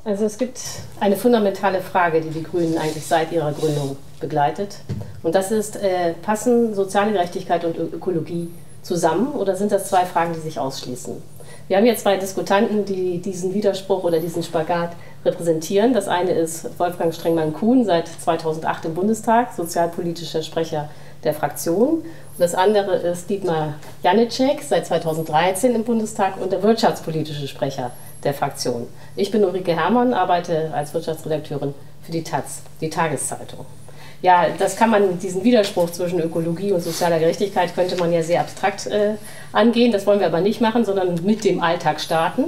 Also es gibt eine fundamentale Frage, die die Grünen eigentlich seit ihrer Gründung begleitet. Und das ist, passen soziale Gerechtigkeit und Ökologie zusammen oder sind das zwei Fragen, die sich ausschließen? Wir haben hier zwei Diskutanten, die diesen Widerspruch oder diesen Spagat repräsentieren. Das eine ist Wolfgang Strengmann-Kuhn, seit 2008 im Bundestag, sozialpolitischer Sprecher der Fraktion. Und das andere ist Dietmar Janicek, seit 2013 im Bundestag und der wirtschaftspolitische Sprecher der Fraktion. Ich bin Ulrike Herrmann, arbeite als Wirtschaftsredakteurin für die taz, die Tageszeitung. Ja, das kann man, diesen Widerspruch zwischen Ökologie und sozialer Gerechtigkeit könnte man ja sehr abstrakt angehen. Das wollen wir aber nicht machen, sondern mit dem Alltag starten.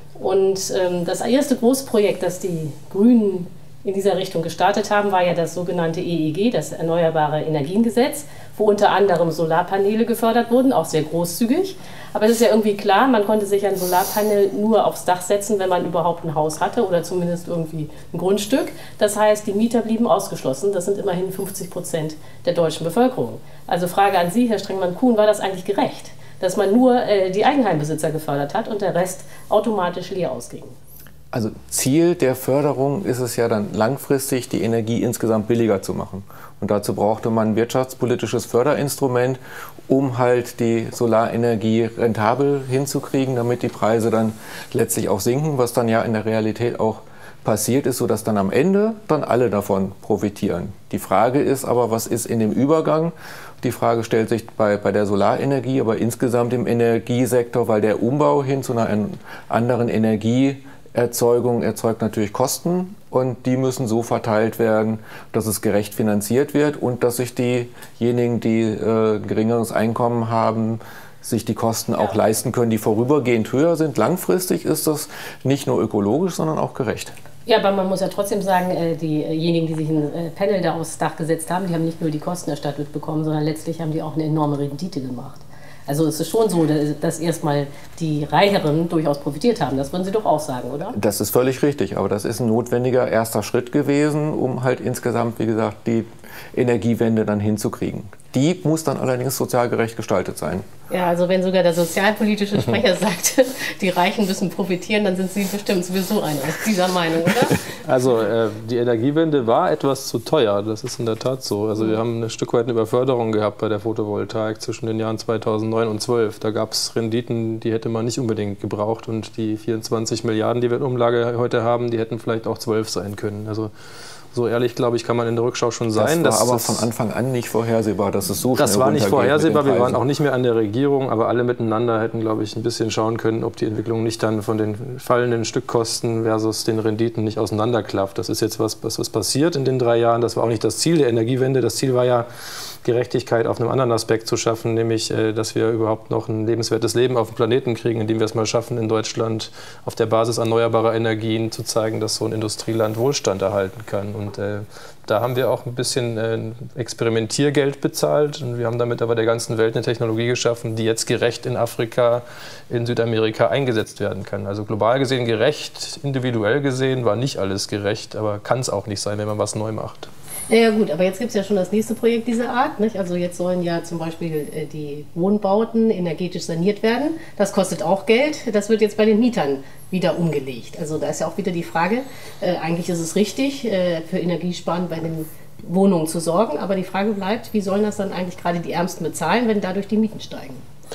Und das erste Großprojekt, das die Grünen in dieser Richtung gestartet haben, war ja das sogenannte EEG, das Erneuerbare Energiengesetz, wo unter anderem Solarpaneele gefördert wurden, auch sehr großzügig. Aber es ist ja irgendwie klar, man konnte sich ein Solarpanel nur aufs Dach setzen, wenn man überhaupt ein Haus hatte oder zumindest irgendwie ein Grundstück. Das heißt, die Mieter blieben ausgeschlossen. Das sind immerhin 50% der deutschen Bevölkerung. Also Frage an Sie, Herr Strengmann-Kuhn, war das eigentlich gerecht, dass man nur die Eigenheimbesitzer gefördert hat und der Rest automatisch leer ausging? Also Ziel der Förderung ist es ja dann langfristig, die Energie insgesamt billiger zu machen. Und dazu brauchte man ein wirtschaftspolitisches Förderinstrument, um halt die Solarenergie rentabel hinzukriegen, damit die Preise dann letztlich auch sinken, was dann ja in der Realität auch passiert ist, sodass dann am Ende dann alle davon profitieren. Die Frage ist aber, was ist in dem Übergang? Die Frage stellt sich bei der Solarenergie, aber insgesamt im Energiesektor, weil der Umbau hin zu einer anderen Energieerzeugung erzeugt natürlich Kosten und die müssen so verteilt werden, dass es gerecht finanziert wird und dass sich diejenigen, die geringeres Einkommen haben, sich die Kosten auch leisten können, die vorübergehend höher sind. Langfristig ist das nicht nur ökologisch, sondern auch gerecht. Ja, aber man muss ja trotzdem sagen, diejenigen, die sich ein Panel da aufs Dach gesetzt haben, die haben nicht nur die Kosten erstattet bekommen, sondern letztlich haben die auch eine enorme Rendite gemacht. Also es ist schon so, dass erstmal die Reicheren durchaus profitiert haben. Das würden Sie doch auch sagen, oder? Das ist völlig richtig, aber das ist ein notwendiger erster Schritt gewesen, um halt insgesamt, wie gesagt, die Energiewende dann hinzukriegen. Die muss dann allerdings sozial gerecht gestaltet sein. Ja, also wenn sogar der sozialpolitische Sprecher sagt, die Reichen müssen profitieren, dann sind Sie bestimmt sowieso einer dieser Meinung, oder? Also die Energiewende war etwas zu teuer, das ist in der Tat so. Also wir haben ein Stück weit eine Überförderung gehabt bei der Photovoltaik zwischen den Jahren 2009 und 2012. Da gab es Renditen, die hätte man nicht unbedingt gebraucht und die 24 Milliarden, die wir in Umlage heute haben, die hätten vielleicht auch 12 sein können. Also so ehrlich, glaube ich, kann man in der Rückschau schon sein. Das war aber von Anfang an nicht vorhersehbar, dass es so schnell runtergeht. Das war nicht vorhersehbar, wir waren auch nicht mehr an der Regierung, aber alle miteinander hätten, glaube ich, ein bisschen schauen können, ob die Entwicklung nicht dann von den fallenden Stückkosten versus den Renditen nicht auseinanderklafft. Das ist jetzt was passiert in den 3 Jahren. Das war auch nicht das Ziel der Energiewende. Das Ziel war ja, Gerechtigkeit auf einem anderen Aspekt zu schaffen, nämlich, dass wir überhaupt noch ein lebenswertes Leben auf dem Planeten kriegen, indem wir es mal schaffen, in Deutschland auf der Basis erneuerbarer Energien zu zeigen, dass so ein Industrieland Wohlstand erhalten kann. Und da haben wir auch ein bisschen Experimentiergeld bezahlt und wir haben damit aber der ganzen Welt eine Technologie geschaffen, die jetzt gerecht in Afrika, in Südamerika eingesetzt werden kann. Also global gesehen gerecht, individuell gesehen war nicht alles gerecht, aber kann es auch nicht sein, wenn man was neu macht. Ja gut, aber jetzt gibt es ja schon das nächste Projekt dieser Art, nicht? Also jetzt sollen ja zum Beispiel die Wohnbauten energetisch saniert werden. Das kostet auch Geld. Das wird jetzt bei den Mietern wieder umgelegt. Also da ist ja auch wieder die Frage, eigentlich ist es richtig, für Energiesparen bei den Wohnungen zu sorgen. Aber die Frage bleibt, wie sollen das dann eigentlich gerade die Ärmsten bezahlen, wenn dadurch die Mieten steigen?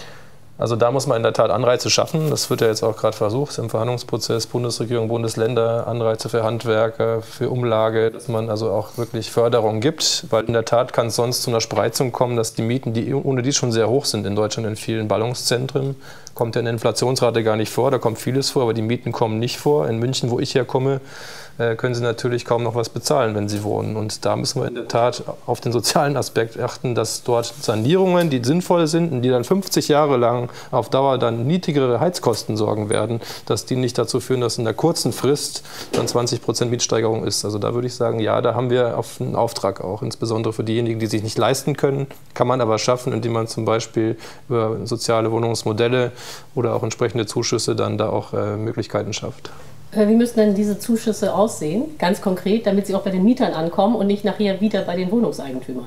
Also da muss man in der Tat Anreize schaffen. Das wird ja jetzt auch gerade versucht im Verhandlungsprozess, Bundesregierung, Bundesländer, Anreize für Handwerker, für Umlage, dass man also auch wirklich Förderung gibt. Weil in der Tat kann es sonst zu einer Spreizung kommen, dass die Mieten, die ohne dies schon sehr hoch sind in Deutschland in vielen Ballungszentren, kommt ja eine Inflationsrate gar nicht vor, da kommt vieles vor, aber die Mieten kommen nicht vor. In München, wo ich herkomme, können Sie natürlich kaum noch was bezahlen, wenn Sie wohnen. Und da müssen wir in der Tat auf den sozialen Aspekt achten, dass dort Sanierungen, die sinnvoll sind und die dann 50 Jahre lang auf Dauer dann niedrigere Heizkosten sorgen werden, dass die nicht dazu führen, dass in der kurzen Frist dann 20% Mietsteigerung ist. Also da würde ich sagen, ja, da haben wir einen Auftrag auch, insbesondere für diejenigen, die sich nicht leisten können, kann man aber schaffen, indem man zum Beispiel über soziale Wohnungsmodelle oder auch entsprechende Zuschüsse dann da auch Möglichkeiten schafft. Wie müssen denn diese Zuschüsse aussehen, ganz konkret, damit sie auch bei den Mietern ankommen und nicht nachher wieder bei den Wohnungseigentümern?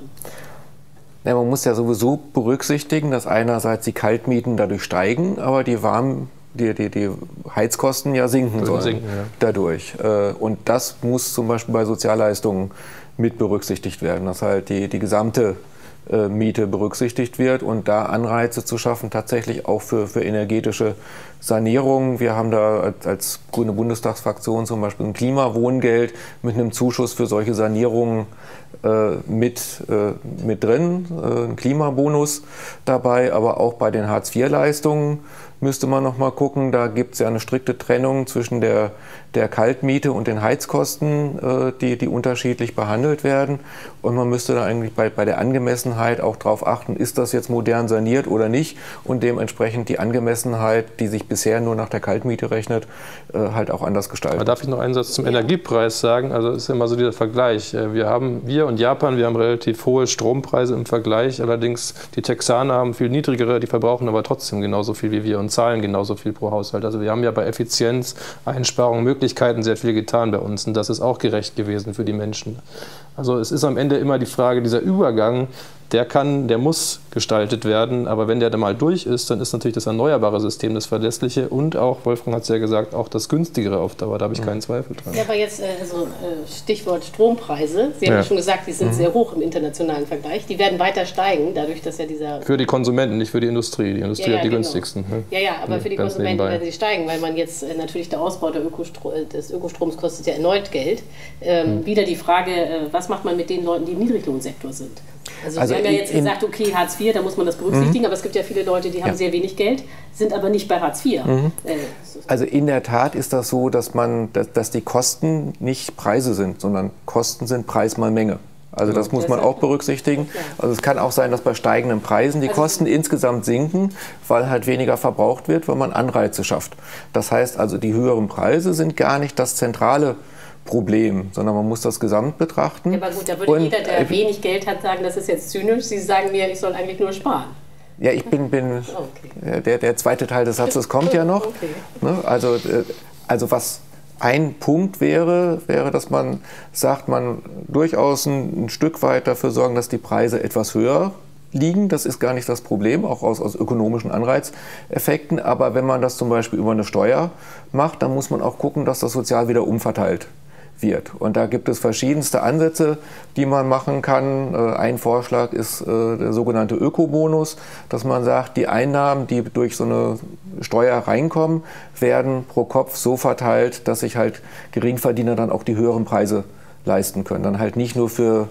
Ja, man muss ja sowieso berücksichtigen, dass einerseits die Kaltmieten dadurch steigen, aber die die Heizkosten ja sinken sollen dadurch. Und das muss zum Beispiel bei Sozialleistungen mit berücksichtigt werden, dass halt die gesamte Miete berücksichtigt wird und da Anreize zu schaffen, tatsächlich auch für energetische Sanierung. Wir haben da als Grüne Bundestagsfraktion zum Beispiel ein Klimawohngeld mit einem Zuschuss für solche Sanierungen mit drin, ein Klimabonus dabei, aber auch bei den Hartz-IV-Leistungen müsste man noch mal gucken. Da gibt es ja eine strikte Trennung zwischen der Kaltmiete und den Heizkosten, die unterschiedlich behandelt werden. Und man müsste da eigentlich bei der Angemessenheit auch darauf achten, ist das jetzt modern saniert oder nicht? Und dementsprechend die Angemessenheit, die sich bisher nur nach der Kaltmiete rechnet, halt auch anders gestalten. Aber darf ich noch einen Satz zum Energiepreis sagen? Also es ist immer so dieser Vergleich. Wir und Japan, wir haben relativ hohe Strompreise im Vergleich. Allerdings die Texaner haben viel niedrigere, die verbrauchen aber trotzdem genauso viel wie wir und zahlen genauso viel pro Haushalt. Also wir haben ja bei Effizienz, Einsparung, Möglichkeiten sehr viel getan bei uns und das ist auch gerecht gewesen für die Menschen. Also es ist am Ende immer die Frage, dieser Übergang, der muss gestaltet werden, aber wenn der dann mal durch ist, dann ist natürlich das erneuerbare System das verlässliche und auch, Wolfgang hat es ja gesagt, auch das günstigere auf Dauer, da habe ich keinen Zweifel dran. Ja, aber jetzt Stichwort Strompreise, Sie haben ja schon gesagt, die sind sehr hoch im internationalen Vergleich, die werden weiter steigen, dadurch, dass ja dieser... Für die Konsumenten, nicht für die Industrie. Die Industrie hat die günstigsten. Ja, aber für die Konsumenten werden sie steigen, weil man jetzt natürlich der Ausbau des Ökostroms kostet ja erneut Geld. Wieder die Frage, was macht man mit den Leuten, die im Niedriglohnsektor sind? Also Sie haben ja jetzt gesagt, okay, Hartz IV, da muss man das berücksichtigen, aber es gibt ja viele Leute, die haben sehr wenig Geld, sind aber nicht bei Hartz IV. Also in der Tat ist das so, dass die Kosten nicht Preise sind, sondern Kosten sind Preis mal Menge. Also das muss man auch berücksichtigen. Also es kann auch sein, dass bei steigenden Preisen die Kosten insgesamt sinken, weil halt weniger verbraucht wird, weil man Anreize schafft. Das heißt also, die höheren Preise sind gar nicht das zentrale Problem, sondern man muss das Gesamt betrachten. Ja, aber gut, da würde jeder, der wenig Geld hat, sagen, das ist jetzt zynisch. Sie sagen mir, ich soll eigentlich nur sparen. Ja, ich bin der zweite Teil des Satzes kommt ja noch. Okay. Ne? Also was ein Punkt wäre, dass man sagt, man durchaus ein Stück weit dafür sorgen, dass die Preise etwas höher liegen. Das ist gar nicht das Problem, auch aus ökonomischen Anreizeffekten. Aber wenn man das zum Beispiel über eine Steuer macht, dann muss man auch gucken, dass das sozial wieder umverteilt wird. Und da gibt es verschiedenste Ansätze, die man machen kann. Ein Vorschlag ist der sogenannte Ökobonus, dass man sagt, die Einnahmen, die durch so eine Steuer reinkommen, werden pro Kopf so verteilt, dass sich halt Geringverdiener dann auch die höheren Preise leisten können. Dann halt nicht nur für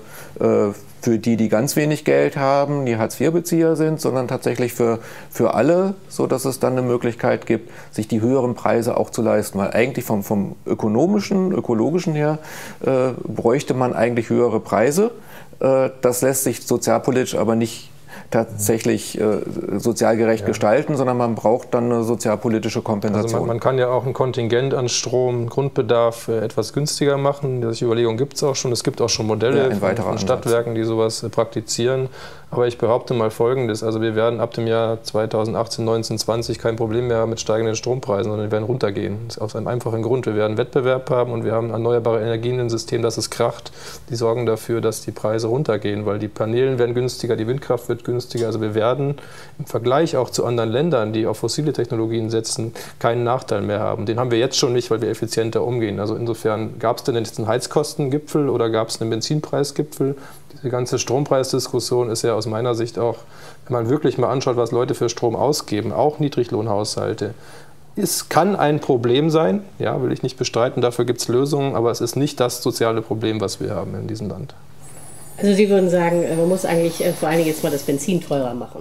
die ganz wenig Geld haben, die Hartz-IV-Bezieher sind, sondern tatsächlich für alle, sodass es dann eine Möglichkeit gibt, sich die höheren Preise auch zu leisten. Weil eigentlich vom ökologischen her bräuchte man eigentlich höhere Preise. Das lässt sich sozialpolitisch aber nicht tatsächlich sozial gerecht gestalten, sondern man braucht dann eine sozialpolitische Kompensation. Also man kann ja auch ein Kontingent an Strom, Grundbedarf etwas günstiger machen. Solche Überlegungen gibt es auch schon. Es gibt auch schon Modelle von Stadtwerken, die sowas praktizieren. Aber ich behaupte mal Folgendes, also wir werden ab dem Jahr 2018, 19, 20 kein Problem mehr haben mit steigenden Strompreisen, sondern die werden runtergehen. Das ist aus einem einfachen Grund. Wir werden Wettbewerb haben und wir haben erneuerbare Energien im System, das es kracht. Die sorgen dafür, dass die Preise runtergehen, weil die Paneelen werden günstiger, die Windkraft wird günstiger. Also wir werden im Vergleich auch zu anderen Ländern, die auf fossile Technologien setzen, keinen Nachteil mehr haben. Den haben wir jetzt schon nicht, weil wir effizienter umgehen. Also insofern, gab es denn jetzt einen Heizkostengipfel oder gab es einen Benzinpreisgipfel? Diese ganze Strompreisdiskussion ist ja aus meiner Sicht auch, wenn man wirklich mal anschaut, was Leute für Strom ausgeben, auch Niedriglohnhaushalte, kann ein Problem sein, ja, will ich nicht bestreiten, dafür gibt es Lösungen, aber es ist nicht das soziale Problem, was wir haben in diesem Land. Also Sie würden sagen, man muss eigentlich vor allen Dingen jetzt mal das Benzin teurer machen.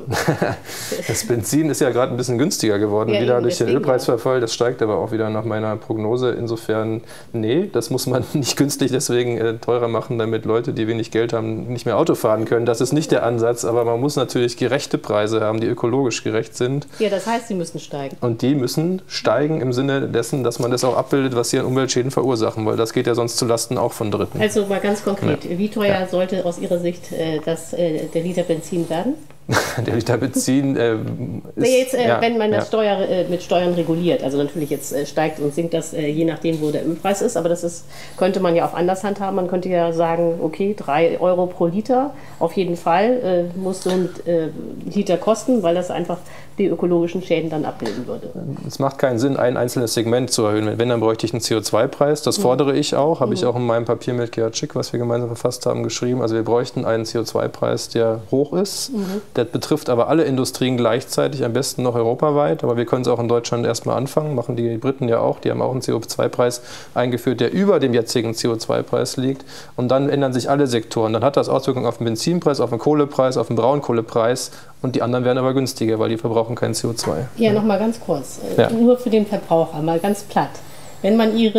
Das Benzin ist ja gerade ein bisschen günstiger geworden, ja, wieder durch den Ölpreisverfall. Das steigt aber auch wieder nach meiner Prognose. Insofern, nee, das muss man nicht künstlich deswegen teurer machen, damit Leute, die wenig Geld haben, nicht mehr Auto fahren können. Das ist nicht der Ansatz, aber man muss natürlich gerechte Preise haben, die ökologisch gerecht sind. Ja, das heißt, sie müssen steigen. Und die müssen steigen im Sinne dessen, dass man das auch abbildet, was sie an Umweltschäden verursachen, weil das geht ja sonst zu Lasten auch von Dritten. Also mal ganz konkret, wie teuer sollte aus Ihrer Sicht der Liter Benzin werden? Der Liter Benzin ist... wenn man das mit Steuern reguliert, also natürlich jetzt steigt und sinkt das je nachdem, wo der Ölpreis ist, aber könnte man ja auch anders handhaben. Man könnte ja sagen, okay, 3 Euro pro Liter, auf jeden Fall muss so ein Liter kosten, weil das einfach die ökologischen Schäden dann abbilden würde. Es macht keinen Sinn, ein einzelnes Segment zu erhöhen. Wenn, dann bräuchte ich einen CO2-Preis. Das fordere ich auch. Habe ich auch in meinem Papier mit Gerhard Schick, was wir gemeinsam verfasst haben, geschrieben. Also wir bräuchten einen CO2-Preis, der hoch ist. Der betrifft aber alle Industrien gleichzeitig, am besten noch europaweit. Aber wir können es auch in Deutschland erstmal anfangen. Machen die Briten ja auch. Die haben auch einen CO2-Preis eingeführt, der über dem jetzigen CO2-Preis liegt. Und dann ändern sich alle Sektoren. Dann hat das Auswirkungen auf den Benzinpreis, auf den Kohlepreis, auf den Braunkohlepreis. Und die anderen werden aber günstiger, weil die verbrauchen kein CO2. Ja, nochmal ganz kurz. Nur für den Verbraucher, mal ganz platt. Wenn man ihr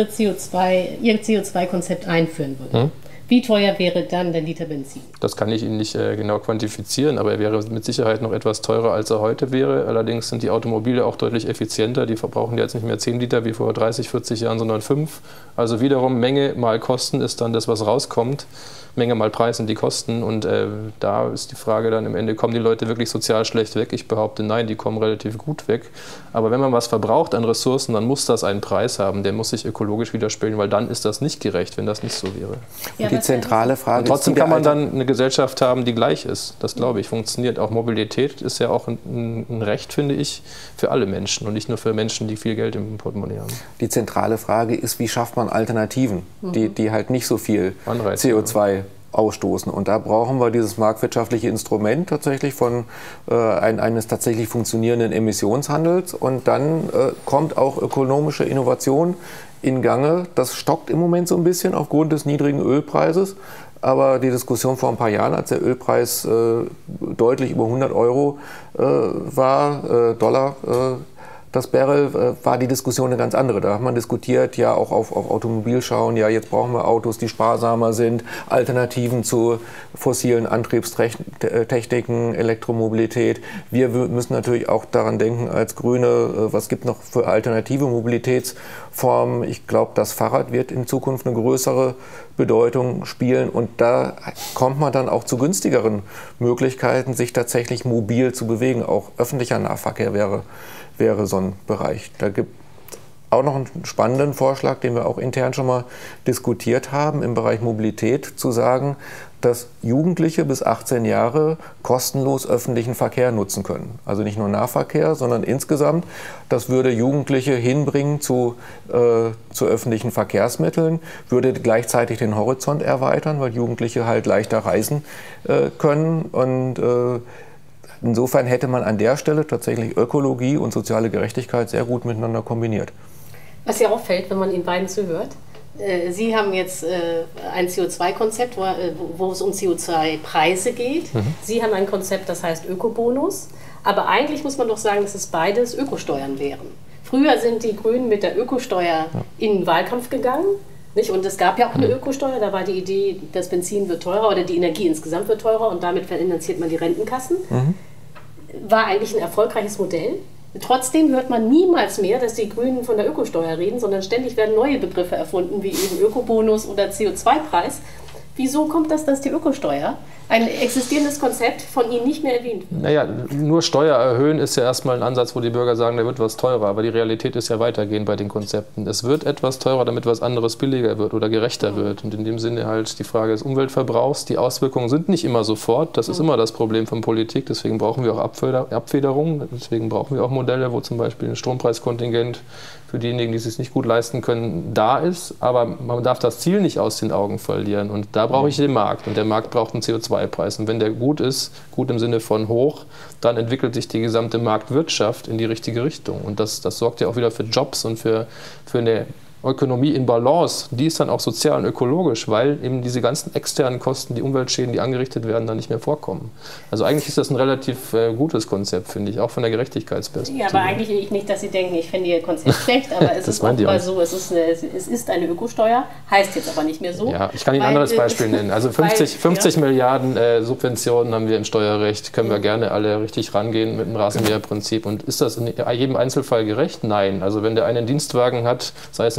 CO2-Konzept einführen würde, wie teuer wäre dann der Liter Benzin? Das kann ich Ihnen nicht genau quantifizieren, aber er wäre mit Sicherheit noch etwas teurer, als er heute wäre. Allerdings sind die Automobile auch deutlich effizienter. Die verbrauchen jetzt nicht mehr 10 Liter wie vor 30, 40 Jahren, sondern 5. Also wiederum Menge mal Kosten ist dann das, was rauskommt. Menge mal Preis sind die Kosten und da ist die Frage dann im Ende, kommen die Leute wirklich sozial schlecht weg? Ich behaupte, nein, die kommen relativ gut weg. Aber wenn man was verbraucht an Ressourcen, dann muss das einen Preis haben, der muss sich ökologisch widerspiegeln, weil dann ist das nicht gerecht, wenn das nicht so wäre. Ja, die zentrale Frage und trotzdem kann man dann eine Gesellschaft haben, die gleich ist. Das, glaube ich, funktioniert. Auch Mobilität ist ja auch ein Recht, finde ich, für alle Menschen und nicht nur für Menschen, die viel Geld im Portemonnaie haben. Die zentrale Frage ist, wie schafft man Alternativen, die halt nicht so viel Anreize, CO2 ausstoßen. Und da brauchen wir dieses marktwirtschaftliche Instrument tatsächlich von eines tatsächlich funktionierenden Emissionshandels. Und dann kommt auch ökonomische Innovation in Gange. Das stockt im Moment so ein bisschen aufgrund des niedrigen Ölpreises. Aber die Diskussion vor ein paar Jahren, als der Ölpreis deutlich über 100 Euro Dollar, das Barrel, war die Diskussion eine ganz andere. Da hat man diskutiert, ja auch auf Automobil schauen, ja jetzt brauchen wir Autos, die sparsamer sind, Alternativen zu fossilen Antriebstechniken, Elektromobilität. Wir müssen natürlich auch daran denken als Grüne, was gibt noch für alternative Mobilitätsformen. Ich glaube, das Fahrrad wird in Zukunft eine größere Bedeutung spielen und da kommt man dann auch zu günstigeren Möglichkeiten, sich tatsächlich mobil zu bewegen. Auch öffentlicher Nahverkehr wäre so ein Bereich. Da gibt es auch noch einen spannenden Vorschlag, den wir auch intern schon mal diskutiert haben, im Bereich Mobilität zu sagen, dass Jugendliche bis 18 Jahre kostenlos öffentlichen Verkehr nutzen können. Also nicht nur Nahverkehr, sondern insgesamt. Das würde Jugendliche hinbringen zu öffentlichen Verkehrsmitteln, würde gleichzeitig den Horizont erweitern, weil Jugendliche halt leichter reisen können und insofern hätte man an der Stelle tatsächlich Ökologie und soziale Gerechtigkeit sehr gut miteinander kombiniert. Was ja auffällt, wenn man Ihnen beiden zuhört, Sie haben jetzt ein CO2-Konzept, wo es um CO2-Preise geht. Sie haben ein Konzept, das heißt Ökobonus. Aber eigentlich muss man doch sagen, dass es beides Ökosteuern wären. Früher sind die Grünen mit der Ökosteuer in den Wahlkampf gegangen. Nicht? Und es gab ja auch eine Ökosteuer, da war die Idee, das Benzin wird teurer oder die Energie insgesamt wird teurer und damit finanziert man die Rentenkassen. War eigentlich ein erfolgreiches Modell. Trotzdem hört man niemals mehr, dass die Grünen von der Ökosteuer reden, sondern ständig werden neue Begriffe erfunden, wie eben Ökobonus oder CO2-Preis. Wieso kommt das, dass die Ökosteuer, ein existierendes Konzept, von Ihnen nicht mehr erwähnt wird? Naja, nur Steuer erhöhen ist ja erstmal ein Ansatz, wo die Bürger sagen, da wird was teurer. Aber die Realität ist ja weitergehend bei den Konzepten. Es wird etwas teurer, damit was anderes billiger wird oder gerechter wird. Und in dem Sinne halt die Frage des Umweltverbrauchs. Die Auswirkungen sind nicht immer sofort. Das ist immer das Problem von Politik. Deswegen brauchen wir auch Abfederung. Deswegen brauchen wir auch Modelle, wo zum Beispiel ein Strompreiskontingent für diejenigen, die es sich nicht gut leisten können, da ist. Aber man darf das Ziel nicht aus den Augen verlieren. Und da brauche ich den Markt. Und der Markt braucht einen CO2-Preis. Und wenn der gut ist, gut im Sinne von hoch, dann entwickelt sich die gesamte Marktwirtschaft in die richtige Richtung. Und das sorgt ja auch wieder für Jobs und für eine Ökonomie in Balance, die ist dann auch sozial und ökologisch, weil eben diese ganzen externen Kosten, die Umweltschäden, die angerichtet werden, dann nicht mehr vorkommen. Also eigentlich ist das ein relativ gutes Konzept, finde ich, auch von der Gerechtigkeitsperspektive. Ja, aber eigentlich nicht, dass Sie denken, ich finde Ihr Konzept schlecht, aber es ist auch mal so, es ist eine Ökosteuer, heißt jetzt aber nicht mehr so. Ja, ich kann Ihnen ein anderes Beispiel nennen. Also 50 Milliarden Subventionen haben wir im Steuerrecht, können wir gerne alle richtig rangehen mit dem Rasenmäherprinzip. Und ist das in jedem Einzelfall gerecht? Nein. Also wenn der einen Dienstwagen hat, sei es ein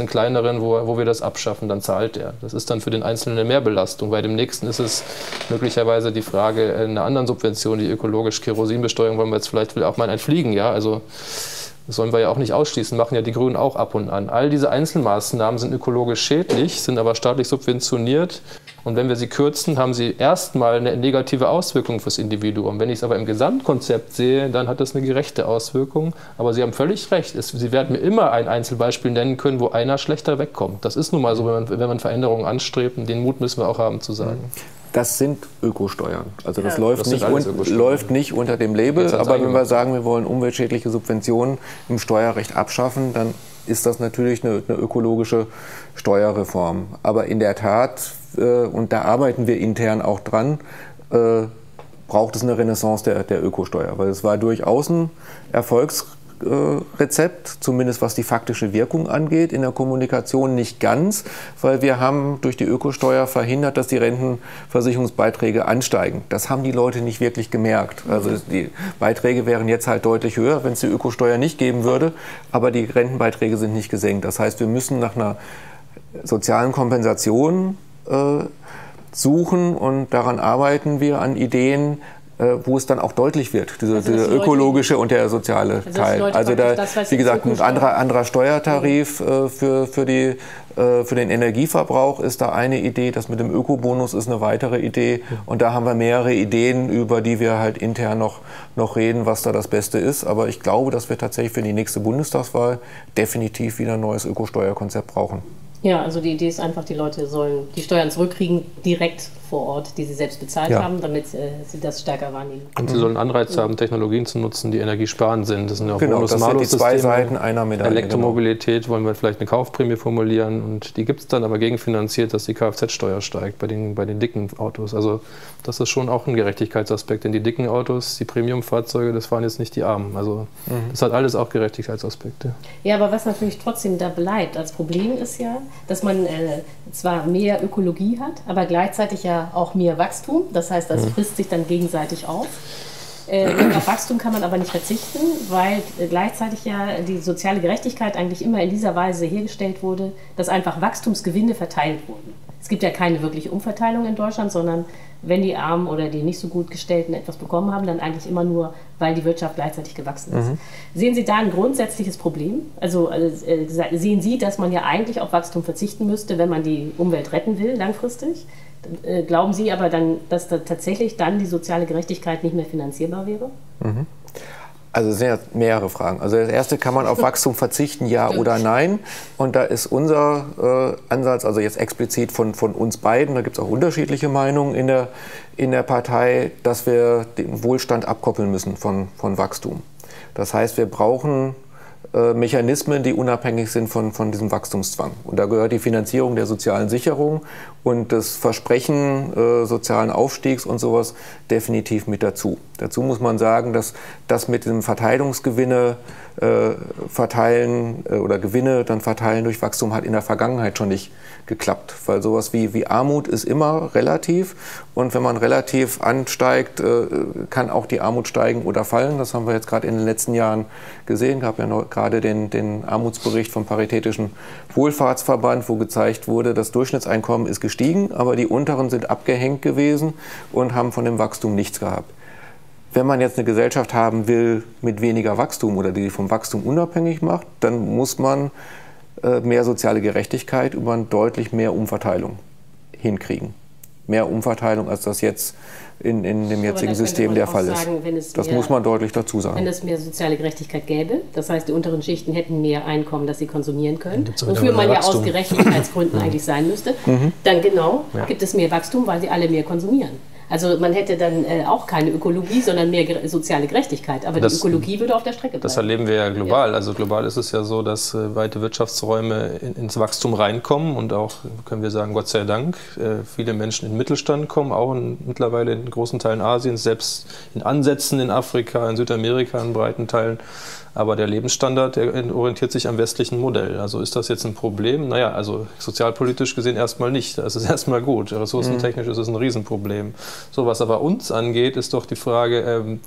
kleineren, wo wir das abschaffen, dann zahlt er. Das ist dann für den Einzelnen eine Mehrbelastung. Bei dem nächsten ist es möglicherweise die Frage einer anderen Subvention, die ökologische Kerosinbesteuerung, wollen wir jetzt vielleicht auch mal entfliegen, ja, also das sollen wir ja auch nicht ausschließen, machen ja die Grünen auch ab und an. All diese Einzelmaßnahmen sind ökologisch schädlich, sind aber staatlich subventioniert. Und wenn wir sie kürzen, haben sie erstmal eine negative Auswirkung fürs Individuum. Wenn ich es aber im Gesamtkonzept sehe, dann hat das eine gerechte Auswirkung. Aber Sie haben völlig recht. Sie werden mir immer ein Einzelbeispiel nennen können, wo einer schlechter wegkommt. Das ist nun mal so, wenn man Veränderungen anstrebt. Und den Mut müssen wir auch haben zu sagen. Das sind Ökosteuern. Also das läuft nicht unter dem Label. Aber wenn wir sagen, wir wollen umweltschädliche Subventionen im Steuerrecht abschaffen, dann ist das natürlich eine ökologische Steuerreform. Aber in der Tat, und da arbeiten wir intern auch dran, braucht es eine Renaissance der Ökosteuer. Weil es war durchaus ein Erfolgsrezept, zumindest was die faktische Wirkung angeht, in der Kommunikation nicht ganz, weil wir haben durch die Ökosteuer verhindert, dass die Rentenversicherungsbeiträge ansteigen. Das haben die Leute nicht wirklich gemerkt. Also die Beiträge wären jetzt halt deutlich höher, wenn es die Ökosteuer nicht geben würde, aber die Rentenbeiträge sind nicht gesenkt. Das heißt, wir müssen nach einer sozialen Kompensation suchen und daran arbeiten wir an Ideen, wo es dann auch deutlich wird, dieser ökologische und der soziale Teil. Also da, wie gesagt, ein anderer Steuertarif für den Energieverbrauch ist da eine Idee, das mit dem Ökobonus ist eine weitere Idee und da haben wir mehrere Ideen, über die wir halt intern noch reden, was da das Beste ist. Aber ich glaube, dass wir tatsächlich für die nächste Bundestagswahl definitiv wieder ein neues Ökosteuerkonzept brauchen. Ja, also die Idee ist einfach, die Leute sollen die Steuern zurückkriegen, direkt vor Ort, die sie selbst bezahlt haben, damit sie das stärker wahrnehmen. Und sie sollen Anreiz haben, Technologien zu nutzen, die energiesparend sind. Das sind ja auch das sind die zwei Seiten einer Medaille. Elektromobilität wollen wir vielleicht eine Kaufprämie formulieren und die gibt es dann aber gegenfinanziert, dass die Kfz-Steuer steigt bei den dicken Autos. Also das ist schon auch ein Gerechtigkeitsaspekt, denn die dicken Autos, die Premium-Fahrzeuge, das waren jetzt nicht die Armen. Also das hat alles auch Gerechtigkeitsaspekte. Ja, aber was natürlich trotzdem da bleibt als Problem ist ja, dass man zwar mehr Ökologie hat, aber gleichzeitig ja auch mehr Wachstum. Das heißt, das frisst sich dann gegenseitig auf. Auf Wachstum kann man aber nicht verzichten, weil gleichzeitig ja die soziale Gerechtigkeit eigentlich immer in dieser Weise hergestellt wurde, dass einfach Wachstumsgewinne verteilt wurden. Es gibt ja keine wirkliche Umverteilung in Deutschland, sondern wenn die Armen oder die nicht so gut Gestellten etwas bekommen haben, dann eigentlich immer nur, weil die Wirtschaft gleichzeitig gewachsen ist. Sehen Sie da ein grundsätzliches Problem? Also sehen Sie, dass man ja eigentlich auf Wachstum verzichten müsste, wenn man die Umwelt retten will, langfristig? Glauben Sie aber dann, dass da tatsächlich dann die soziale Gerechtigkeit nicht mehr finanzierbar wäre? Also es sind ja mehrere Fragen. Also das erste, kann man auf Wachstum verzichten, ja oder nein? Und da ist unser Ansatz, also jetzt explizit von uns beiden, da gibt es auch unterschiedliche Meinungen in der Partei, dass wir den Wohlstand abkoppeln müssen von Wachstum. Das heißt, wir brauchen Mechanismen, die unabhängig sind von diesem Wachstumszwang. Und da gehört die Finanzierung der sozialen Sicherung und das Versprechen sozialen Aufstiegs und sowas definitiv mit dazu. Dazu muss man sagen, dass das mit dem Verteilungsgewinne verteilen oder Gewinne dann verteilen durch Wachstum hat in der Vergangenheit schon nicht geklappt. Weil sowas wie Armut ist immer relativ und wenn man relativ ansteigt, kann auch die Armut steigen oder fallen. Das haben wir jetzt gerade in den letzten Jahren gesehen. Es gab ja gerade den Armutsbericht vom Paritätischen Wohlfahrtsverband, wo gezeigt wurde, das Durchschnittseinkommen ist gestiegen, aber die unteren sind abgehängt gewesen und haben von dem Wachstum nichts gehabt. Wenn man jetzt eine Gesellschaft haben will mit weniger Wachstum oder die vom Wachstum unabhängig macht, dann muss man mehr soziale Gerechtigkeit über deutlich mehr Umverteilung hinkriegen. Mehr Umverteilung, als das jetzt in dem jetzigen System der Fall ist. Das muss man deutlich dazu sagen. Wenn es mehr soziale Gerechtigkeit gäbe, das heißt, die unteren Schichten hätten mehr Einkommen, das sie konsumieren können, wofür man ja aus Gerechtigkeitsgründen eigentlich sein müsste, dann gibt es mehr Wachstum, weil sie alle mehr konsumieren. Also man hätte dann auch keine Ökologie, sondern mehr soziale Gerechtigkeit. Aber die Ökologie würde auf der Strecke bleiben. Das erleben wir ja global. Also global ist es ja so, dass weite Wirtschaftsräume ins Wachstum reinkommen und auch, können wir sagen, Gott sei Dank, viele Menschen in den Mittelstand kommen, auch mittlerweile in großen Teilen Asiens, selbst in Ansätzen in Afrika, in Südamerika, in breiten Teilen. Aber der Lebensstandard, der orientiert sich am westlichen Modell. Also ist das jetzt ein Problem? Naja, also sozialpolitisch gesehen erstmal nicht. Das ist erstmal gut. Ressourcentechnisch ist es ein Riesenproblem. So, was aber uns angeht, ist doch die Frage,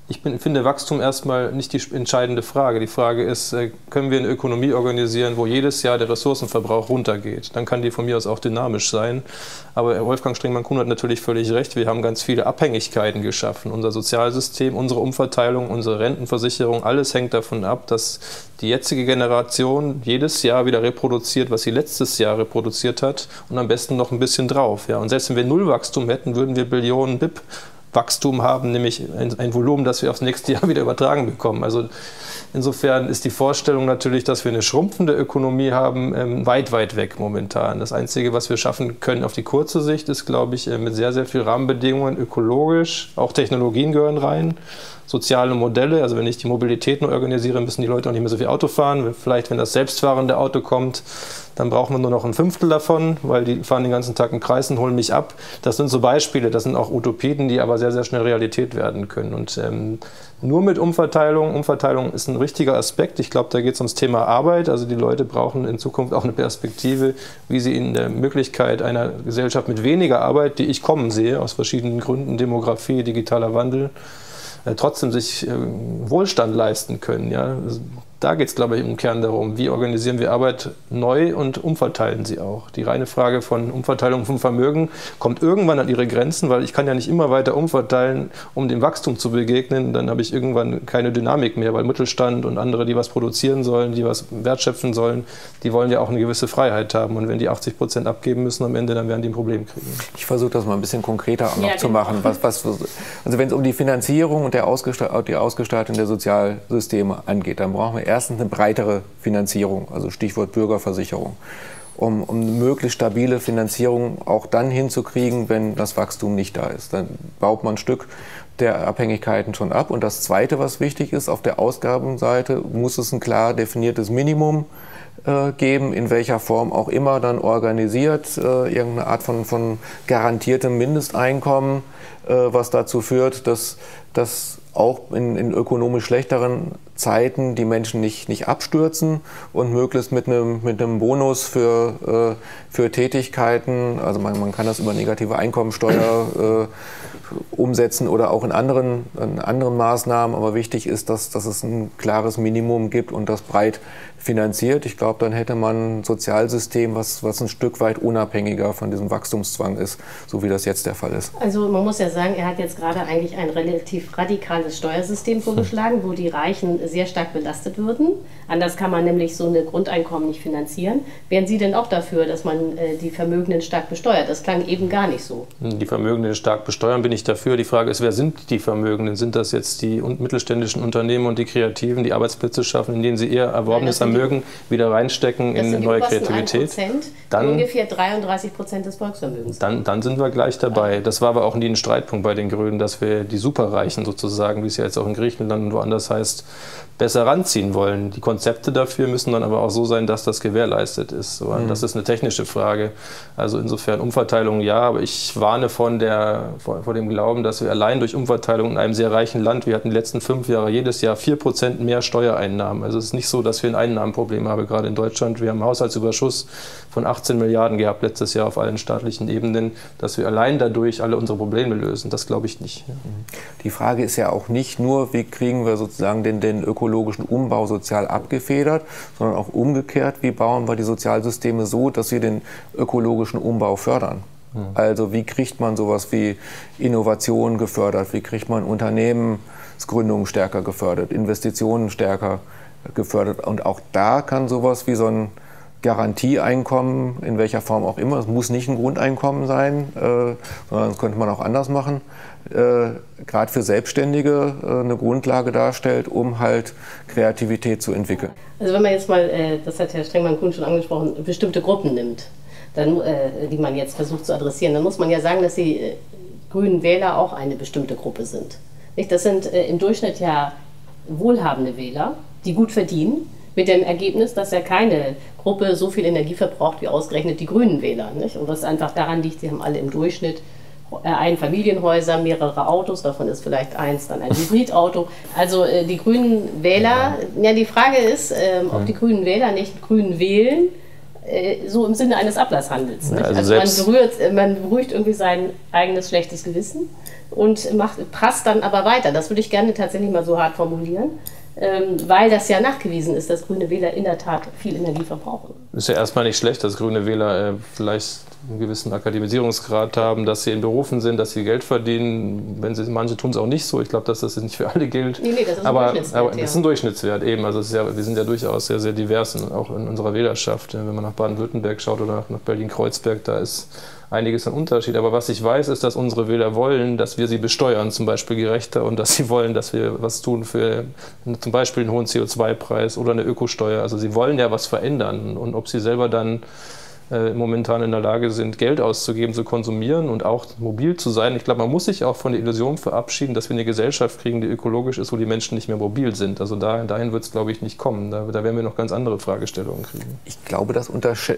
Ich finde Wachstum erstmal nicht die entscheidende Frage. Die Frage ist, können wir eine Ökonomie organisieren, wo jedes Jahr der Ressourcenverbrauch runtergeht? Dann kann die von mir aus auch dynamisch sein. Aber Wolfgang Strengmann-Kuhn hat natürlich völlig recht. Wir haben ganz viele Abhängigkeiten geschaffen. Unser Sozialsystem, unsere Umverteilung, unsere Rentenversicherung, alles hängt davon ab, dass die jetzige Generation jedes Jahr wieder reproduziert, was sie letztes Jahr reproduziert hat und am besten noch ein bisschen drauf. Ja. Und selbst wenn wir Nullwachstum hätten, würden wir Billionen BIP Wachstum haben, nämlich ein Volumen, das wir aufs nächste Jahr wieder übertragen bekommen. Also insofern ist die Vorstellung natürlich, dass wir eine schrumpfende Ökonomie haben, weit, weit weg momentan. Das Einzige, was wir schaffen können auf die kurze Sicht, ist, glaube ich, mit sehr, sehr vielen Rahmenbedingungen, ökologisch, auch Technologien gehören rein, soziale Modelle. Also wenn ich die Mobilität nur organisiere, müssen die Leute auch nicht mehr so viel Auto fahren. Vielleicht, wenn das selbstfahrende Auto kommt, dann brauchen wir nur noch ein Fünftel davon, weil die fahren den ganzen Tag im Kreis und holen mich ab. Das sind so Beispiele, das sind auch Utopien, die aber sehr, sehr schnell Realität werden können. Und nur mit Umverteilung ist ein richtiger Aspekt. Ich glaube, da geht es ums Thema Arbeit. Also die Leute brauchen in Zukunft auch eine Perspektive, wie sie in der Möglichkeit einer Gesellschaft mit weniger Arbeit, die ich kommen sehe, aus verschiedenen Gründen, Demografie, digitaler Wandel, trotzdem sich Wohlstand leisten können. Ja? Da geht es, glaube ich, im Kern darum, wie organisieren wir Arbeit neu und umverteilen sie auch. Die reine Frage von Umverteilung von Vermögen kommt irgendwann an ihre Grenzen, weil ich kann ja nicht immer weiter umverteilen, um dem Wachstum zu begegnen. Dann habe ich irgendwann keine Dynamik mehr, weil Mittelstand und andere, die was produzieren sollen, die was wertschöpfen sollen, die wollen ja auch eine gewisse Freiheit haben. Und wenn die 80% abgeben müssen am Ende, dann werden die ein Problem kriegen. Ich versuche das mal ein bisschen konkreter auch noch zu machen. Also wenn es um die Finanzierung und die Ausgestaltung der Sozialsysteme angeht, dann brauchen wir erstens eine breitere Finanzierung, also Stichwort Bürgerversicherung, um eine möglichst stabile Finanzierung auch dann hinzukriegen, wenn das Wachstum nicht da ist. Dann baut man ein Stück der Abhängigkeiten schon ab. Und das Zweite, was wichtig ist, auf der Ausgabenseite muss es ein klar definiertes Minimum geben, in welcher Form auch immer dann organisiert, irgendeine Art von garantiertem Mindesteinkommen, was dazu führt, dass auch in ökonomisch schlechteren Zeiten die Menschen nicht abstürzen und möglichst mit einem Bonus für Tätigkeiten, also man kann das über negative Einkommensteuer umsetzen oder auch in anderen Maßnahmen, aber wichtig ist, dass es ein klares Minimum gibt und das breit finanziert. Ich glaube, dann hätte man ein Sozialsystem, was ein Stück weit unabhängiger von diesem Wachstumszwang ist, so wie das jetzt der Fall ist. Also man muss ja sagen, er hat jetzt gerade eigentlich ein relativ radikales Steuersystem vorgeschlagen, wo die Reichen sehr stark belastet würden. Anders kann man nämlich so eine Grundeinkommen nicht finanzieren. Wären Sie denn auch dafür, dass man die Vermögenden stark besteuert? Das klang eben gar nicht so. Die Vermögenden stark besteuern bin ich dafür. Die Frage ist, wer sind die Vermögenden? Sind das jetzt die mittelständischen Unternehmen und die Kreativen, die Arbeitsplätze schaffen, in denen sie ihr erworbenes Vermögen wieder reinstecken in eine neue Kreativität? Dann ungefähr 33% des Volksvermögens. Dann sind wir gleich dabei. Das war aber auch nie ein Streitpunkt bei den Grünen, dass wir die Superreichen sozusagen, wie es ja jetzt auch in Griechenland und woanders heißt, besser ranziehen wollen. Die Konzepte dafür müssen dann aber auch so sein, dass das gewährleistet ist. Das ist eine technische Frage. Also insofern Umverteilung ja, aber ich warne vor dem Glauben, dass wir allein durch Umverteilung in einem sehr reichen Land, wir hatten die letzten 5 Jahre jedes Jahr 4% mehr Steuereinnahmen. Also es ist nicht so, dass wir ein Einnahmenproblem haben, gerade in Deutschland. Wir haben einen Haushaltsüberschuss von 18 Milliarden gehabt letztes Jahr auf allen staatlichen Ebenen, dass wir allein dadurch alle unsere Probleme lösen. Das glaube ich nicht. Ja. Die Frage ist ja auch nicht nur, wie kriegen wir sozusagen den ökologischen Umbau sozial abgefedert, sondern auch umgekehrt, wie bauen wir die Sozialsysteme so, dass sie den ökologischen Umbau fördern. Also wie kriegt man sowas wie Innovation gefördert, wie kriegt man Unternehmensgründungen stärker gefördert, Investitionen stärker gefördert. Und auch da kann sowas wie so ein Garantieeinkommen, in welcher Form auch immer, es muss nicht ein Grundeinkommen sein, sondern das könnte man auch anders machen, gerade für Selbstständige eine Grundlage darstellt, um halt Kreativität zu entwickeln. Also wenn man jetzt mal, das hat Herr Strengmann-Kuhn schon angesprochen, bestimmte Gruppen nimmt, dann, die man jetzt versucht zu adressieren, dann muss man ja sagen, dass die grünen Wähler auch eine bestimmte Gruppe sind. Nicht? Das sind im Durchschnitt ja wohlhabende Wähler, die gut verdienen, mit dem Ergebnis, dass ja keine Gruppe so viel Energie verbraucht wie ausgerechnet die grünen Wähler. Nicht? Und was einfach daran liegt, sie haben alle im Durchschnitt Einfamilienhäuser, mehrere Autos, davon ist vielleicht eins dann ein Hybridauto. Also die grünen Wähler, ja die Frage ist, ob die grünen Wähler nicht grün wählen, so im Sinne eines Ablasshandels. Ja, also man beruhigt irgendwie sein eigenes schlechtes Gewissen und prasst dann aber weiter. Das würde ich gerne tatsächlich mal so hart formulieren, weil das ja nachgewiesen ist, dass grüne Wähler in der Tat viel Energie verbrauchen. Ist ja erstmal nicht schlecht, dass grüne Wähler vielleicht einen gewissen Akademisierungsgrad haben, dass sie in Berufen sind, dass sie Geld verdienen. Manche tun es auch nicht so. Ich glaube, dass das nicht für alle gilt. Nee, das ist ein Durchschnittswert. Aber das ist ein Durchschnittswert eben. Also wir sind ja durchaus sehr, sehr divers, auch in unserer Wählerschaft. Wenn man nach Baden-Württemberg schaut oder nach Berlin-Kreuzberg, da ist einiges an Unterschied. Aber was ich weiß, ist, dass unsere Wähler wollen, dass wir sie besteuern, zum Beispiel gerechter, und dass sie wollen, dass wir was tun für zum Beispiel einen hohen CO2-Preis oder eine Ökosteuer. Also sie wollen ja was verändern. Und ob sie selber dann momentan in der Lage sind, Geld auszugeben, zu konsumieren und auch mobil zu sein. Ich glaube, man muss sich auch von der Illusion verabschieden, dass wir eine Gesellschaft kriegen, die ökologisch ist, wo die Menschen nicht mehr mobil sind. Also dahin wird es, glaube ich, nicht kommen. Da werden wir noch ganz andere Fragestellungen kriegen. Ich glaube, das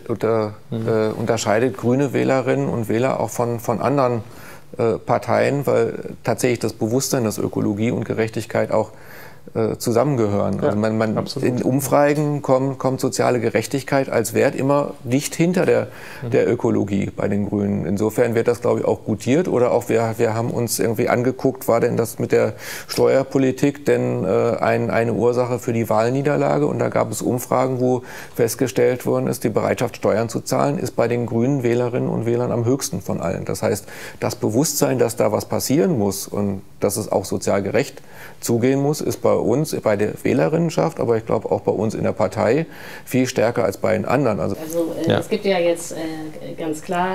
unterscheidet grüne Wählerinnen und Wähler auch von anderen Parteien, weil tatsächlich das Bewusstsein, dass Ökologie und Gerechtigkeit auch zusammengehören. Ja, also in Umfragen kommt soziale Gerechtigkeit als Wert immer dicht hinter der Ökologie bei den Grünen. Insofern wird das, glaube ich, auch gutiert. Oder auch wir haben uns irgendwie angeguckt, war denn das mit der Steuerpolitik denn eine Ursache für die Wahlniederlage? Und da gab es Umfragen, wo festgestellt worden ist, die Bereitschaft, Steuern zu zahlen, ist bei den grünen Wählerinnen und Wählern am höchsten von allen. Das heißt, das Bewusstsein, dass da was passieren muss und dass es auch sozial gerecht zugehen muss, ist bei uns, bei der Wählerinnenschaft, aber ich glaube auch bei uns in der Partei viel stärker als bei den anderen. Also es gibt ja jetzt ganz klar,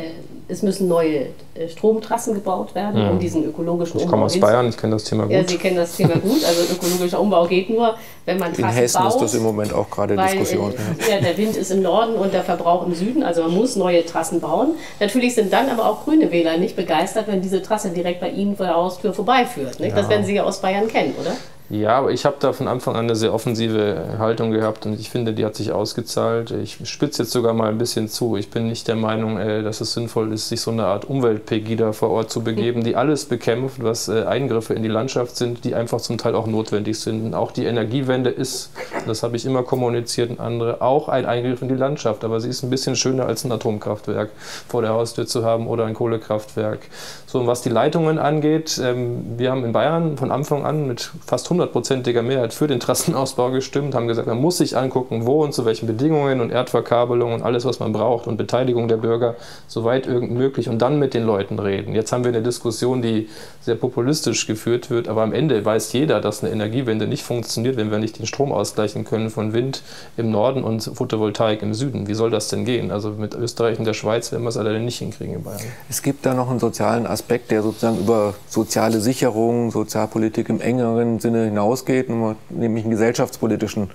es müssen neue Stromtrassen gebaut werden, um diesen ökologischen Umbau. Ich komme aus Bayern, ich kenne das Thema gut. Ja, Sie kennen das Thema gut. Also ökologischer Umbau geht nur, wenn man Trassen baut. In Hessen ist das im Moment auch gerade Diskussion. Ja, der Wind ist im Norden und der Verbrauch im Süden, also man muss neue Trassen bauen. Natürlich sind dann aber auch grüne Wähler nicht begeistert, wenn diese Trasse direkt bei Ihnen vor der Haustür vorbeiführt. Nicht? Ja. Das werden Sie ja aus Bayern kennen, oder? Ja, aber ich habe da von Anfang an eine sehr offensive Haltung gehabt und ich finde, die hat sich ausgezahlt. Ich spitze jetzt sogar mal ein bisschen zu. Ich bin nicht der Meinung, dass es sinnvoll ist, sich so eine Art Umwelt-Pegida vor Ort zu begeben, die alles bekämpft, was Eingriffe in die Landschaft sind, die einfach zum Teil auch notwendig sind. Und auch die Energiewende ist, das habe ich immer kommuniziert und andere, auch ein Eingriff in die Landschaft. Aber sie ist ein bisschen schöner als ein Atomkraftwerk vor der Haustür zu haben oder ein Kohlekraftwerk. So, und was die Leitungen angeht, wir haben in Bayern von Anfang an mit fast 100%iger Mehrheit für den Trassenausbau gestimmt, haben gesagt, man muss sich angucken, wo und zu welchen Bedingungen und Erdverkabelung und alles, was man braucht und Beteiligung der Bürger, soweit irgend möglich und dann mit den Leuten reden. Jetzt haben wir eine Diskussion, die sehr populistisch geführt wird, aber am Ende weiß jeder, dass eine Energiewende nicht funktioniert, wenn wir nicht den Strom ausgleichen können von Wind im Norden und Photovoltaik im Süden. Wie soll das denn gehen? Also mit Österreich und der Schweiz werden wir es leider nicht hinkriegen in Bayern. Es gibt da noch einen sozialen Aspekt, der sozusagen über soziale Sicherung, Sozialpolitik im engeren Sinne hinausgeht, nämlich einen gesellschaftspolitischen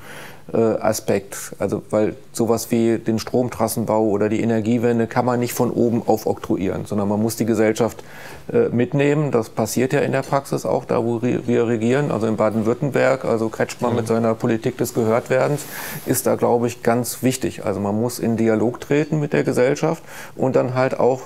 Aspekt. Also, weil sowas wie den Stromtrassenbau oder die Energiewende kann man nicht von oben aufoktroyieren, sondern man muss die Gesellschaft mitnehmen. Das passiert ja in der Praxis auch, da wo wir regieren, also in Baden-Württemberg, also Kretschmann mit seiner Politik des Gehörtwerdens, ist da, glaube ich, ganz wichtig. Also man muss in Dialog treten mit der Gesellschaft und dann halt auch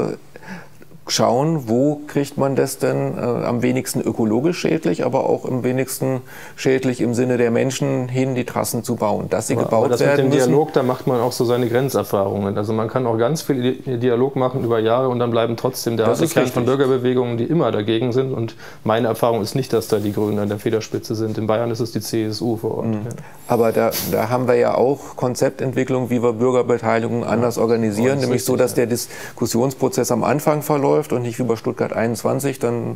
schauen, wo kriegt man das denn am wenigsten ökologisch schädlich, aber auch am wenigsten schädlich im Sinne der Menschen hin, die Trassen zu bauen. Dass sie gebaut werden mit dem Dialog, da macht man auch so seine Grenzerfahrungen. Also man kann auch ganz viel Dialog machen über Jahre und dann bleiben trotzdem der harte Kern von Bürgerbewegungen, die immer dagegen sind. Und meine Erfahrung ist nicht, dass da die Grünen an der Federspitze sind. In Bayern ist es die CSU vor Ort. Mhm. Ja. Aber da haben wir ja auch Konzeptentwicklung, wie wir Bürgerbeteiligung anders organisieren, nämlich so, dass der Diskussionsprozess am Anfang verläuft und nicht wie bei Stuttgart 21 dann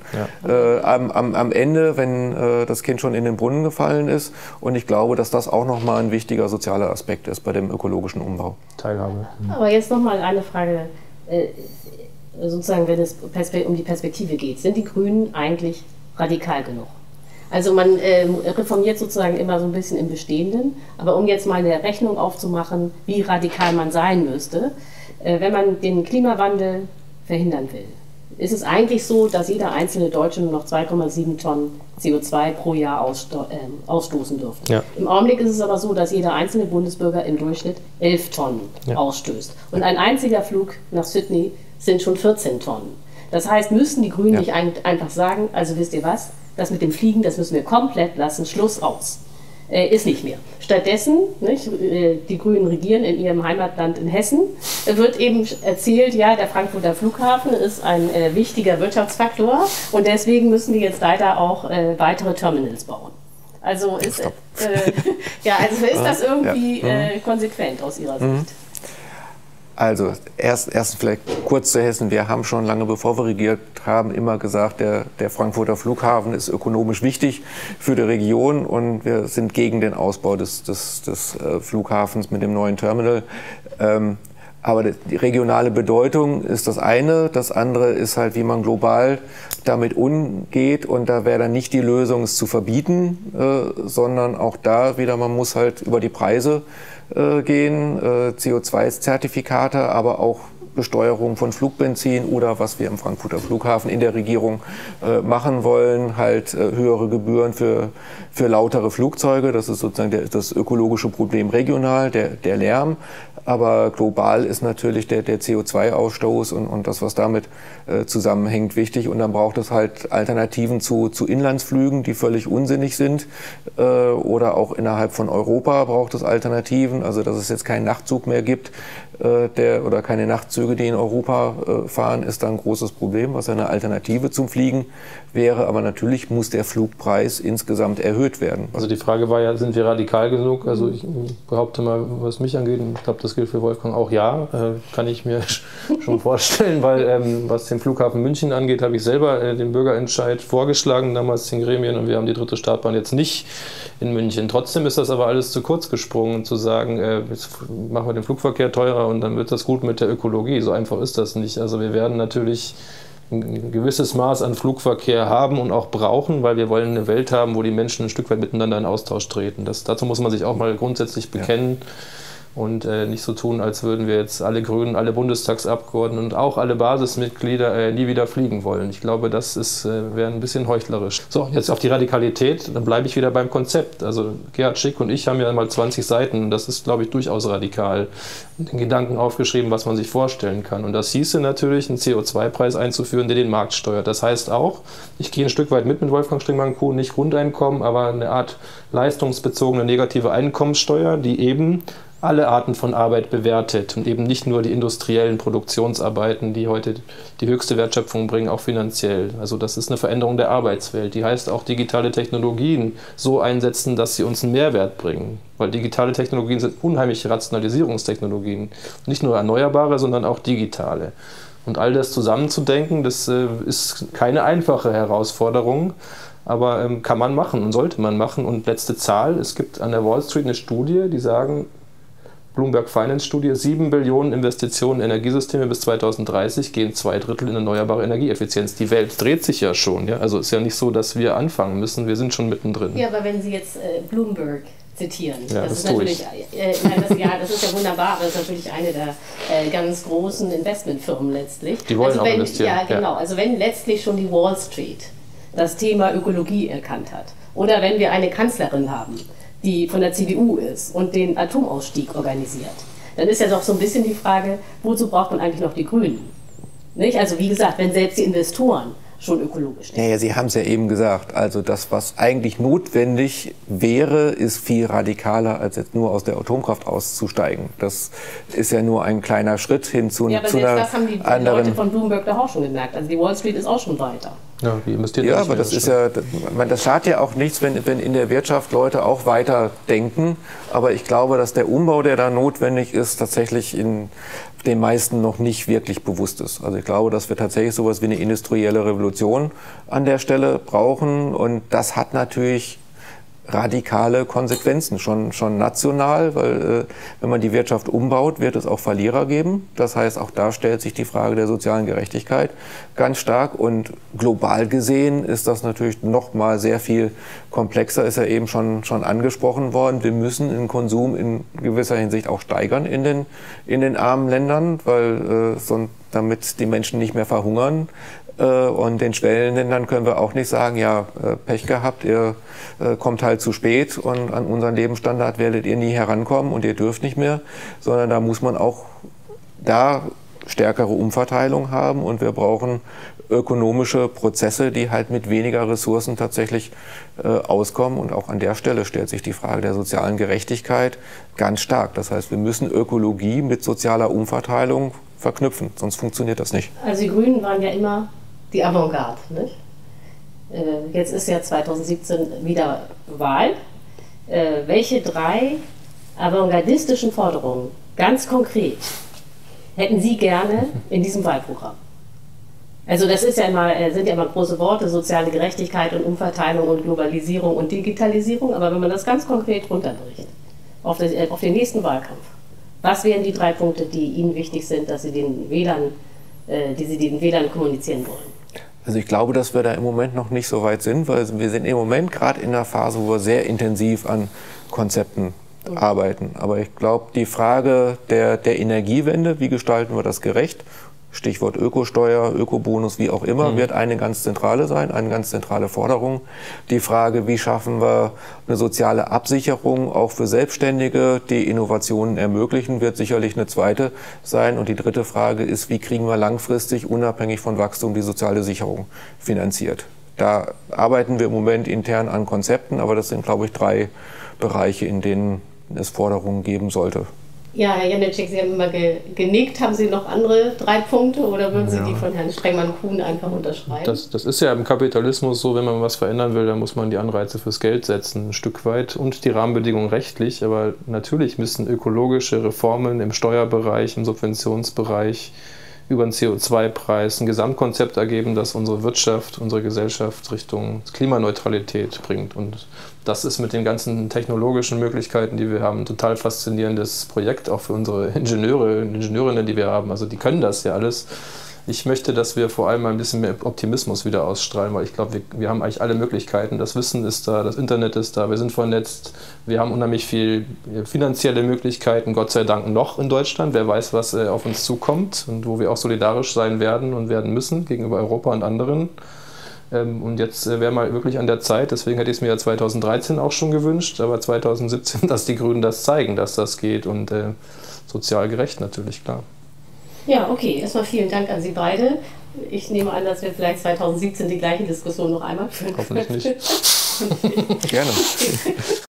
am Ende, wenn das Kind schon in den Brunnen gefallen ist. Und ich glaube, dass das auch nochmal ein wichtiger sozialer Aspekt ist bei dem ökologischen Umbau. Teilhabe. Aber jetzt nochmal eine Frage, sozusagen, wenn es um die Perspektive geht. Sind die Grünen eigentlich radikal genug? Also man reformiert sozusagen immer so ein bisschen im Bestehenden, aber um jetzt mal eine Rechnung aufzumachen, wie radikal man sein müsste, wenn man den Klimawandel verhindern will, ist es eigentlich so, dass jeder einzelne Deutsche nur noch 2,7 Tonnen CO2 pro Jahr ausstoßen dürfte. Ja. Im Augenblick ist es aber so, dass jeder einzelne Bundesbürger im Durchschnitt 11 Tonnen ausstößt. Und ein einziger Flug nach Sydney sind schon 14 Tonnen. Das heißt, müssten die Grünen nicht einfach sagen, also wisst ihr was, das mit dem Fliegen, das müssen wir komplett lassen, Schluss aus. ist nicht mehr. Stattdessen, nicht, die Grünen regieren in ihrem Heimatland in Hessen, wird eben erzählt, ja, der Frankfurter Flughafen ist ein wichtiger Wirtschaftsfaktor und deswegen müssen wir jetzt leider auch weitere Terminals bauen. Also ist, also ist das irgendwie konsequent aus Ihrer Sicht? Also erst vielleicht kurz zu Hessen. Wir haben schon lange, bevor wir regiert haben, immer gesagt, der Frankfurter Flughafen ist ökonomisch wichtig für die Region und wir sind gegen den Ausbau des Flughafens mit dem neuen Terminal. Aber die regionale Bedeutung ist das eine. Das andere ist halt, wie man global damit umgeht. Und da wäre dann nicht die Lösung, es zu verbieten, sondern auch da wieder, man muss halt über die Preise gehen, CO2-Zertifikate, aber auch Besteuerung von Flugbenzin oder was wir im Frankfurter Flughafen in der Regierung machen wollen, halt höhere Gebühren für lautere Flugzeuge. Das ist sozusagen das ökologische Problem regional, der Lärm. Aber global ist natürlich der CO2-Ausstoß und das, was damit zusammenhängt, wichtig. Und dann braucht es halt Alternativen zu Inlandsflügen, die völlig unsinnig sind. Oder auch innerhalb von Europa braucht es Alternativen. Also dass es jetzt keinen Nachtzug mehr gibt oder keine Nachtzüge, die in Europa fahren, ist da ein großes Problem, was eine Alternative zum Fliegen wäre. Aber natürlich muss der Flugpreis insgesamt erhöht werden. Also die Frage war ja, sind wir radikal genug? Also ich behaupte mal, was mich angeht, und ich glaube, das gilt für Wolfgang auch, ja, kann ich mir schon vorstellen, weil was den Flughafen München angeht, habe ich selber den Bürgerentscheid vorgeschlagen, damals den Gremien, und wir haben die dritte Startbahn jetzt nicht in München. Trotzdem ist das aber alles zu kurz gesprungen, zu sagen, jetzt machen wir den Flugverkehr teurer und dann wird das gut mit der Ökologie. So einfach ist das nicht. Also wir werden natürlich ein gewisses Maß an Flugverkehr haben und auch brauchen, weil wir wollen eine Welt haben, wo die Menschen ein Stück weit miteinander in Austausch treten. Dazu muss man sich auch mal grundsätzlich bekennen. Ja. Und nicht so tun, als würden wir jetzt alle Grünen, alle Bundestagsabgeordneten und auch alle Basismitglieder nie wieder fliegen wollen. Ich glaube, das wäre ein bisschen heuchlerisch. So, jetzt auf die Radikalität, dann bleibe ich wieder beim Konzept. Also Gerhard Schick und ich haben ja mal 20 Seiten, das ist, glaube ich, durchaus radikal, den Gedanken aufgeschrieben, was man sich vorstellen kann. Und das hieße natürlich, einen CO2-Preis einzuführen, der den Markt steuert. Das heißt auch, ich gehe ein Stück weit mit Wolfgang Stringmann-Kuh, nicht Grundeinkommen, aber eine Art leistungsbezogene negative Einkommenssteuer, die eben alle Arten von Arbeit bewertet und eben nicht nur die industriellen Produktionsarbeiten, die heute die höchste Wertschöpfung bringen, auch finanziell. Also das ist eine Veränderung der Arbeitswelt. Die heißt auch digitale Technologien so einsetzen, dass sie uns einen Mehrwert bringen. Weil digitale Technologien sind unheimliche Rationalisierungstechnologien. Nicht nur erneuerbare, sondern auch digitale. Und all das zusammenzudenken, das ist keine einfache Herausforderung. Aber kann man machen und sollte man machen. Und letzte Zahl, es gibt an der Wall Street eine Studie, die sagen, Bloomberg Finance Studie, 7 Billionen Investitionen in Energiesysteme bis 2030 gehen 2/3 in erneuerbare Energieeffizienz. Die Welt dreht sich ja schon. Ja? Also ist ja nicht so, dass wir anfangen müssen, wir sind schon mittendrin. Ja, aber wenn Sie jetzt Bloomberg zitieren, ja, das ist natürlich, das ist ja wunderbar, aber das ist natürlich eine der ganz großen Investmentfirmen letztlich. Die wollen auch investieren. Ja, genau. Also wenn letztlich schon die Wall Street das Thema Ökologie erkannt hat oder wenn wir eine Kanzlerin haben, die von der CDU ist und den Atomausstieg organisiert, dann ist ja doch so ein bisschen die Frage, wozu braucht man eigentlich noch die Grünen? Nicht? Also wie gesagt, wenn selbst die Investoren schon ökologisch denken. Ja, Sie haben es ja eben gesagt, also das, was eigentlich notwendig wäre, ist viel radikaler, als jetzt nur aus der Atomkraft auszusteigen. Das ist ja nur ein kleiner Schritt hin zu einer anderen... Ja, aber das haben die Leute von Bloomberg doch auch schon gemerkt. Also die Wall Street ist auch schon weiter. Ja, die investieren ja, aber das ist ja, das schadet ja auch nichts, wenn in der Wirtschaft Leute auch weiter denken. Aber ich glaube, dass der Umbau, der da notwendig ist, tatsächlich in den meisten noch nicht wirklich bewusst ist. Also ich glaube, dass wir tatsächlich sowas wie eine industrielle Revolution an der Stelle brauchen. Und das hat natürlich radikale Konsequenzen, schon national, weil wenn man die Wirtschaft umbaut, wird es auch Verlierer geben. Das heißt, auch da stellt sich die Frage der sozialen Gerechtigkeit ganz stark. Und global gesehen ist das natürlich noch mal sehr viel komplexer, ist ja eben schon angesprochen worden. Wir müssen den Konsum in gewisser Hinsicht auch steigern in den armen Ländern, weil damit die Menschen nicht mehr verhungern. Und den Schwellenländern können wir auch nicht sagen, ja, Pech gehabt, ihr kommt halt zu spät und an unseren Lebensstandard werdet ihr nie herankommen und ihr dürft nicht mehr, sondern da muss man auch da stärkere Umverteilung haben und wir brauchen ökonomische Prozesse, die halt mit weniger Ressourcen tatsächlich auskommen. Und auch an der Stelle stellt sich die Frage der sozialen Gerechtigkeit ganz stark. Das heißt, wir müssen Ökologie mit sozialer Umverteilung verknüpfen, sonst funktioniert das nicht. Also die Grünen waren ja immer die Avantgarde, nicht? Jetzt ist ja 2017 wieder Wahl. Welche 3 avantgardistischen Forderungen, ganz konkret, hätten Sie gerne in diesem Wahlprogramm? Also das ist ja immer, sind ja immer große Worte, soziale Gerechtigkeit und Umverteilung und Globalisierung und Digitalisierung, aber wenn man das ganz konkret runterbricht, auf den nächsten Wahlkampf, was wären die 3 Punkte, die Ihnen wichtig sind, dass Sie den Wählern, die Sie den Wählern kommunizieren wollen? Also ich glaube, dass wir da im Moment noch nicht so weit sind, weil wir sind im Moment gerade in einer Phase, wo wir sehr intensiv an Konzepten arbeiten. Aber ich glaube, die Frage der Energiewende, wie gestalten wir das gerecht, Stichwort Ökosteuer, Ökobonus, wie auch immer, wird eine ganz zentrale sein, eine ganz zentrale Forderung. Die Frage, wie schaffen wir eine soziale Absicherung auch für Selbstständige, die Innovationen ermöglichen, wird sicherlich eine zweite sein. Und die dritte Frage ist, wie kriegen wir langfristig, unabhängig von Wachstum, die soziale Sicherung finanziert. Da arbeiten wir im Moment intern an Konzepten, aber das sind, glaube ich, 3 Bereiche, in denen es Forderungen geben sollte. Ja, Herr Janecek, Sie haben immer genickt. Haben Sie noch andere 3 Punkte oder würden Sie die von Herrn Strengmann-Kuhn einfach unterschreiben? Das ist ja im Kapitalismus so, wenn man was verändern will, dann muss man die Anreize fürs Geld setzen, ein Stück weit, und die Rahmenbedingungen rechtlich. Aber natürlich müssen ökologische Reformen im Steuerbereich, im Subventionsbereich, über den CO2-Preis ein Gesamtkonzept ergeben, das unsere Wirtschaft, unsere Gesellschaft Richtung Klimaneutralität bringt. Und das ist mit den ganzen technologischen Möglichkeiten, die wir haben, ein total faszinierendes Projekt, auch für unsere Ingenieure und Ingenieurinnen, die wir haben. Also die können das ja alles. Ich möchte, dass wir vor allem mal ein bisschen mehr Optimismus wieder ausstrahlen, weil ich glaube, wir haben eigentlich alle Möglichkeiten. Das Wissen ist da, das Internet ist da, wir sind vernetzt, wir haben unheimlich viel finanzielle Möglichkeiten, Gott sei Dank noch in Deutschland. Wer weiß, was auf uns zukommt und wo wir auch solidarisch sein werden und werden müssen gegenüber Europa und anderen. Und jetzt wäre mal wirklich an der Zeit, deswegen hätte ich es mir ja 2013 auch schon gewünscht, aber 2017, dass die Grünen das zeigen, dass das geht, und sozial gerecht natürlich, klar. Ja, okay. Erstmal vielen Dank an Sie beide. Ich nehme an, dass wir vielleicht 2017 die gleiche Diskussion noch einmal führen können. Hoffentlich nicht. Gerne.